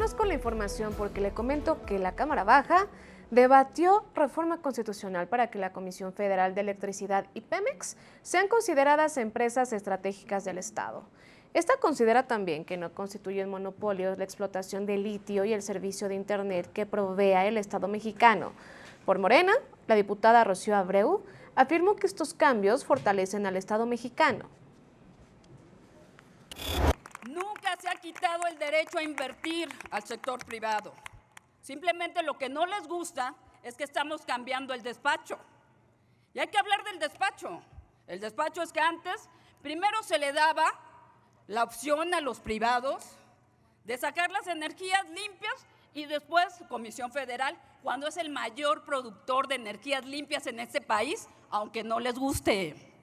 vámonos con la información porque le comento que la Cámara Baja debatió reforma constitucional para que la Comisión Federal de Electricidad y Pemex sean consideradas empresas estratégicas del Estado. Esta considera también que no constituyen monopolios la explotación de litio y el servicio de Internet que provea el Estado mexicano. Por Morena, la diputada Rocío Abreu afirmó que estos cambios fortalecen al Estado mexicano. Nunca se ha quitado el derecho a invertir al sector privado. Simplemente lo que no les gusta es que estamos cambiando el despacho. Y hay que hablar del despacho. El despacho es que antes, primero se le daba la opción a los privados de sacar las energías limpias y después Comisión Federal, cuando es el mayor productor de energías limpias en este país, aunque no les guste.